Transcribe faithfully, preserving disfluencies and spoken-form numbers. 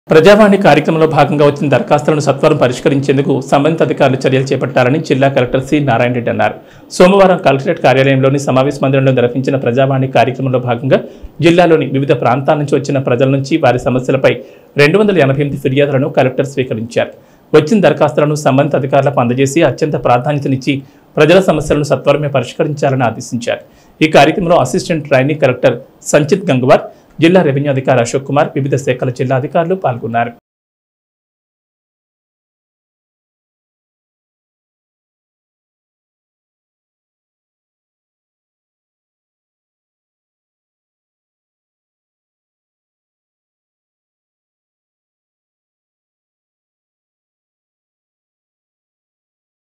ప్రజావాణి కార్యక్రమంలో భాగంగా వచ్చిన దరఖాస్తులను సత్వరం పరిష్కరించేందుకు సంబంధిత అధికారులు చర్యలు చేపట్టాలని జిల్లా కలెక్టర్ సి నారాయణ రెడ్డి అన్నారు. సోమవారం కలెక్టరేట్ కార్యాలయంలోని సమావేశ మందిరంలో నిర్వహించిన ప్రజావాణి కార్యక్రమంలో భాగంగా జిల్లాలోని వివిధ ప్రాంతాల నుంచి వచ్చిన ప్రజల నుంచి వారి సమస్యలపై రెండు వందల ఎనభై ఎనిమిది ఫిర్యాదులను కలెక్టర్ స్వీకరించారు. వచ్చిన దరఖాస్తులను సంబంధిత అధికారులకు అందజేసి అత్యంత ప్రాధాన్యతనిచ్చి ప్రజల సమస్యలను సత్వరమే పరిష్కరించాలని ఆదేశించారు. ఈ కార్యక్రమంలో assistant trainee collector Sanchit Gangwar, జిల్లా రెవెన్యూ అధికారి అశోక్ కుమార్, వివిధ శాఖల జిల్లా అధికారులు పాల్గొన్నారు.